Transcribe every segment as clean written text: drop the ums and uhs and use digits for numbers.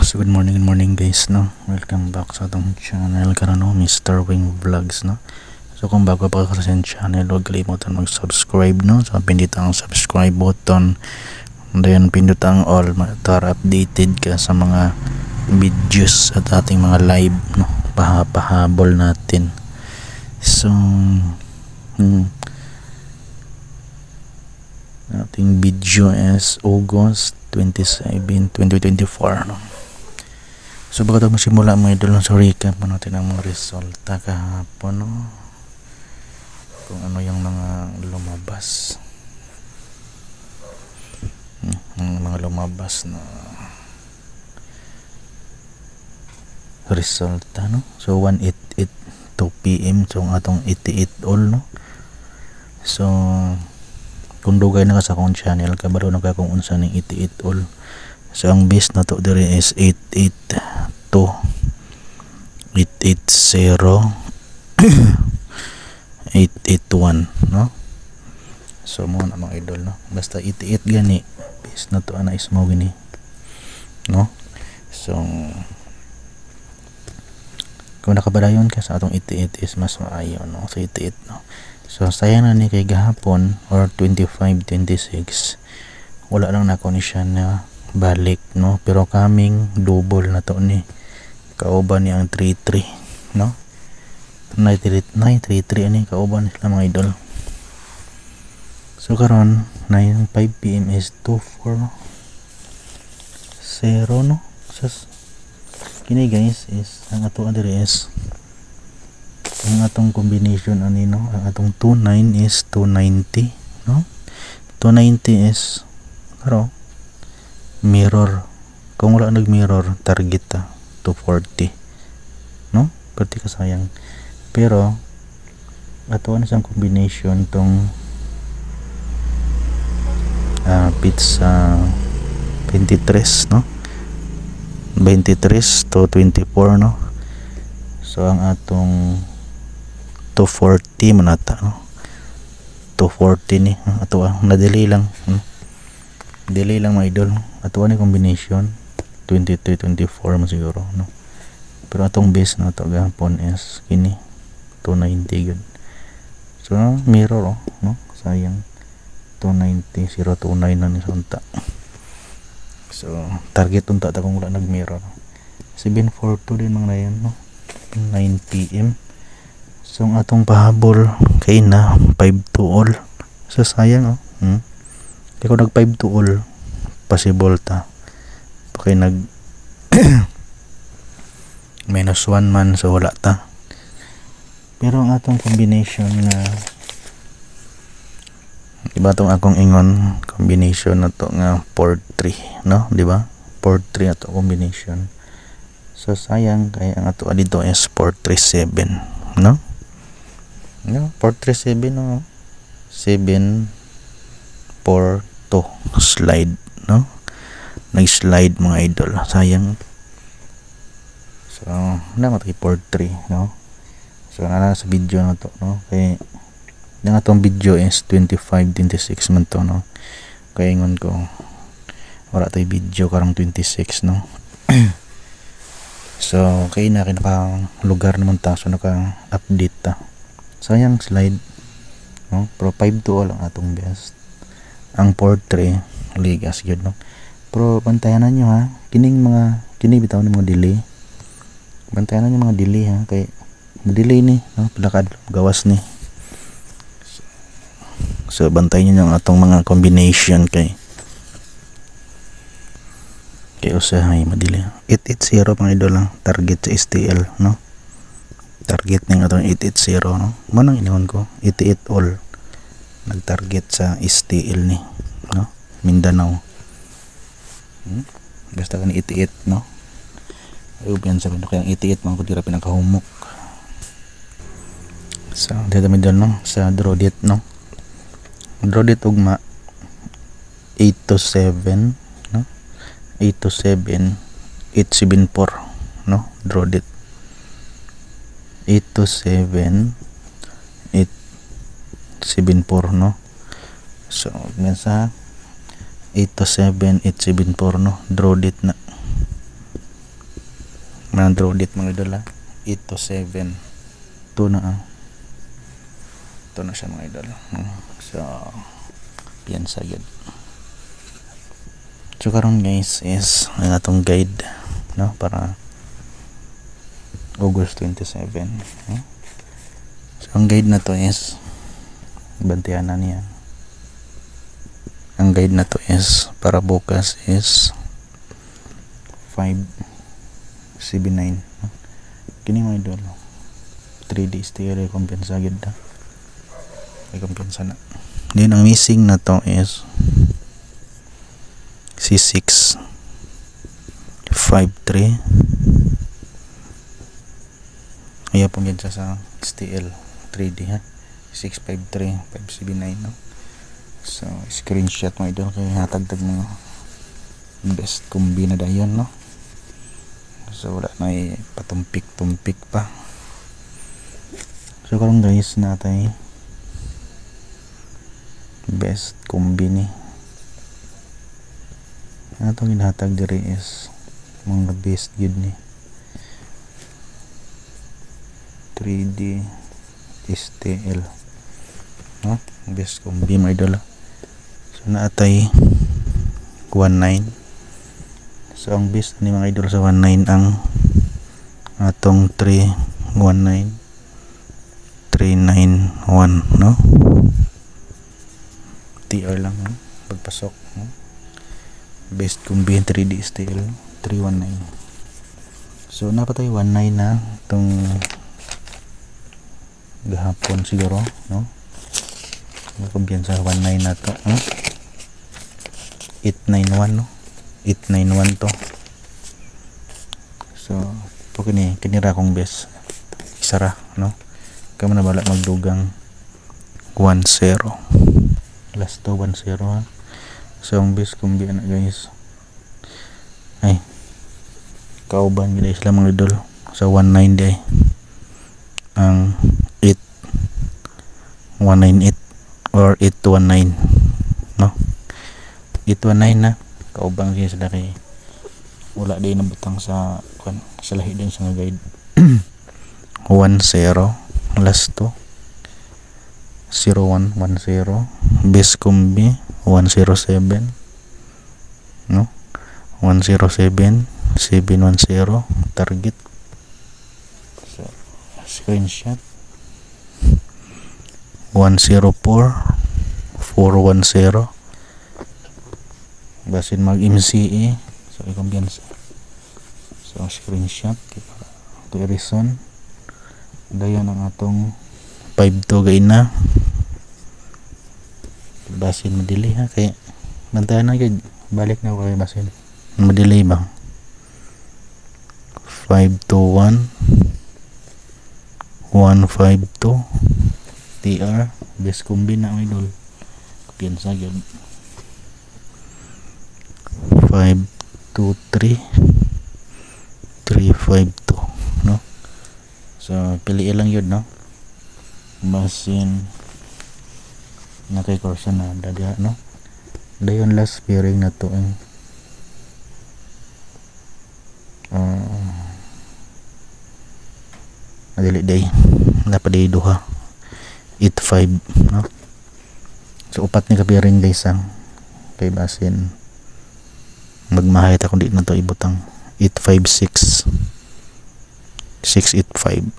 So good morning guys, no. Welcome back sa atong channel karon, no, Mr. Wing Vlogs, no. So kung bago pa ka sa channel, huwag kalimutan mag-subscribe, no. So pindot ang subscribe button, then pindot ang all para updated ka sa mga videos at ating mga live, no. Pahabol natin. So ating video is August 27, 2024, no. So bago tayo masimula mga idol, so recap mo natin ang mga resulta kahapon, no? Kung ano yung mga lumabas, na resulta, no? So 188 2 PM, so ang atong 88 all, no? So kung dugay na ka sa akong channel, kabalo na ka kung unsa ning 88 all. So ang base na to dire is 882 880 881, no? So mo na mga idol, no? Basta 88 gani base na to ana is mo gini, no? So kung nakabalayon ka sa atong 88 is mas maayo, no? Sa 88, no? So sayang na ni kay gahapon or 25-26 wala lang nako ni siya na balik, no? Pero kaming double na to ni kauban ni ang 33, no? 933 ani kauban sila mga idol. So karon 5 PM is 240, no? So kini guys is ang ato address, ang atong combination ani, no? Ang atong 29 is 290, no? 290 is karo mirror. Kung wala nag mirror, target ta 240, no? Pati ka sayang. Pero ato na sang combination tong pizza 23, no? 23 to 24, no? So ang atong 240 manata, no? 240 ni ato na-delay lang, no? Delay lang mga idol. Ato ni combination 23-24 mo siguro, no? Pero atong base na to gahapon is kini 290 good. So mirror, no? Sayang 290 029 na ni sunta. So target unta ta kung wala nag mirror. 742 din mga yan, no? 9 PM. So ang atong pahabol kay na 5 to all. So sayang, kaya kung nag 5 to all possible ta kaya nag -1 man, so wala ta. Pero ang atong combination na diba itong akong ingon combination na to nga 4-3, no? Diba 4-3 ato combination. So sayang kaya ang ato dito is 437, no? 437, no? 742 slide, no? Nag-slide mga idol, sayang. So na matay 43, no? So na sa video na to, no? Kaya yung atong video is 25-26 man to, no? Kaya ingon ko wala tayo video karang 26, no? So kaya na kinaka lugar naman ta, so naka-update ta. Sayang slide, no? Pero 5 to all ang atong best. Ang 4-3 ligas yun, no? Pero bantayanan nyo, ha, kini bitaw ni mga delay. Bantayanan nyo mga delay, ha, kay delay ni, no? Palakad gawas ni. So bantayan nyo ang atong mga combination kay usahay madili. 880 mga idol lang target sa STL, no? Target ng atong 880, no? Manang inihon ko 88 all nag-target sa STL ni, no? Mindanao. Basta kan 88, no? Ayun sabi na kayang 88 mga kutira pinakahumok. So dito medyo, no? Sa Drodit, no? Drodit ugma 827, no? 827 874, no? Drodit 827 874, no? So sa 827-874, no? Draw date na. draw dit mga idol ha. 8 to 7 ito na ito na siya mga idol. So piyansa yun. So karon guys is ang atong guide, no, para August 27. So ang guide na to is bantiyan na niya. Ang guide na to is para bukas is 579. Kini mga idol 3 days tayo recompensa agad na. Recompensa na. Then ang missing na to is C6 53. Kaya po yan siya sa STL 3D ha. 653 579 no. So screenshot mo idol kay hatagtag mo best kombi na dayon no. So wala na patumpik-tumpik pa. So karon guys natay best kombi ni atong ginhatag diri is mga best yun ni 3D STL no, best kombi mga idol. So naatay 19. So ang best ni mga idol sa 19 ang atong 319 391 no, TR lang no? Pagpasok no? Best kombi 3D STL 319. So napatay 19 na itong gahapon siguro no, kumpiyansa 19 na to no? 891 no, 891 to. So kinira kong best isara no, kamo na bala magdugang 10 last to 10 ha. So ang best kombi na guys ay kauban gila sila mga idol sa 190 ay ang 8198 or 819 no, 819 na kaubang siya sila kay wala din nabutang sa lahi din sa guide 10 last to 0110 best kombi 107 no, 107 710 target. So screenshot 104 410 basin mag MCE. So i-kumpiyansa. So screenshot to reason dayon ang atong 52 gay na basin madili ha, kay bantayan na gid balik na ko kay basin madili ba 521 152 TR best kombi na ang idol. Kumpiyansa gyud 523 352 no. So pili lang yun no, basin na kay kursa na dadya no, dayon last pairing na to ang madili day napaday duha 85 no. So upat ni ka pairing guys ang kay basin magmahit ako di na to ibutang 856 685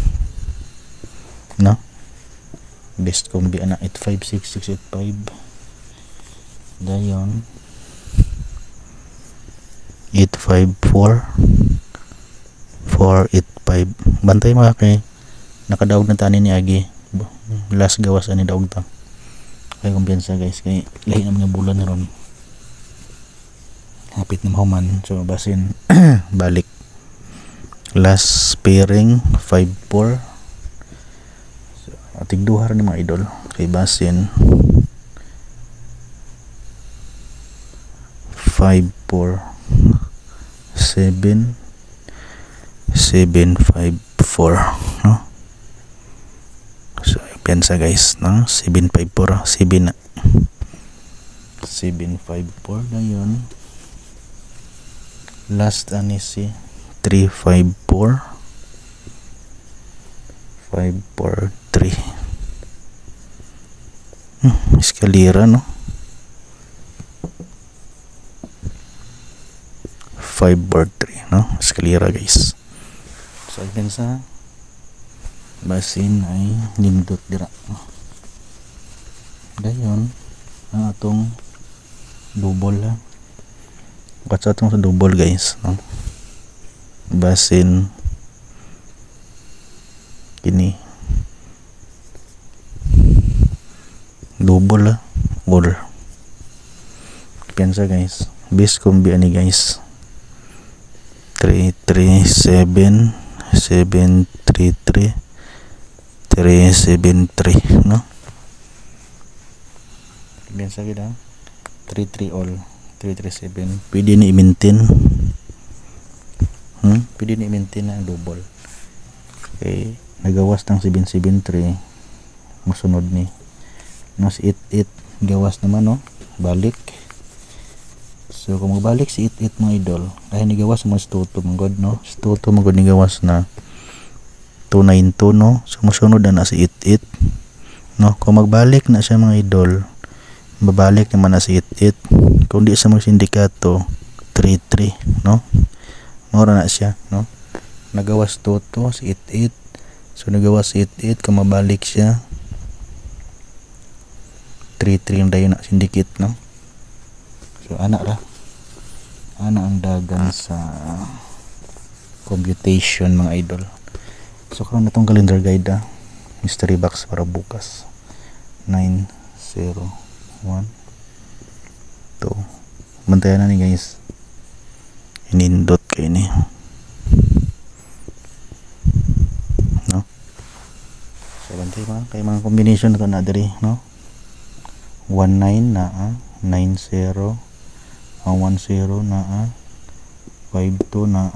no, best kombi ana 856 685 dayon 854 485 bantay mga kay nakadaog na tani ni Agi last gawas ani daog ta kay kumpiyansa guys kay lahi na mga bulan ron hapit na mahuman. So basin balik last pairing 54. So atig duhar ni mga idol kay basin 54 7 754 no. So piyansa guys no, 754 7 na 754 na yun. Last ani si 3 5 4 5 4 3. Eskalera, no? 5 4 3, no? Eskalera, guys. So again sa basin ay nindot dira, no? Dayon ang atong double, ha. What's atong sa double, guys, no? Basin kini double, all piansa, guys. Base kombi ani, guys. 3 3 7 7 3 3 3 7 3, no? Piansa kita 3 3 all 3 3 7. Pwede ni i-maintain, pwede ni i-maintain na double. Okay, nagawas ng 7 7 3 musunod ni mas 8 8 gawas naman, no? Balik. So kung magbalik si 8 8 mga idol, dahil nigawas mo si Toto manggod, no? Si Toto manggod nigawas na 292, no? So musunod na si 8 8, no? Kung magbalik na siya mga idol, babalik naman na si 8 8. Kung di sa mga sindikato 3 3, no? Mura na siya, no? Nagawas Toto si 8 8. So nagawas si 8 8, kung mabalik siya 3 3 yung dayon na sindikit, no? So ana ang dagan sa computation, mga idol. So karon na tong calendar guide, mystery box para bukas 9 0 1 2. Bantayan na ni, guys. Inindot kayo ni, no? So bantay mga combination na to na diri, no? 19 na 90 10 na 52 na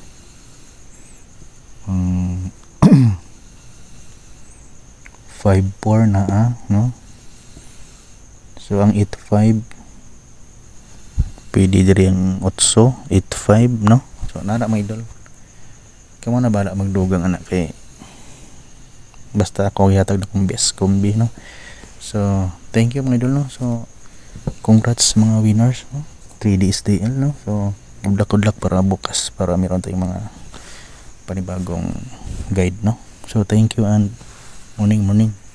54 na, no? So ang 85 pwede diri ang 8 85, no? So nara mga idol, kamo na bala magdugang anak kay basta ako yatag na kong best kombi, no? So thank you mga idol, no? So congrats mga winners, no? 3D STL, no? So good luck para bukas, para meron tayong mga panibagong guide, no? So thank you and morning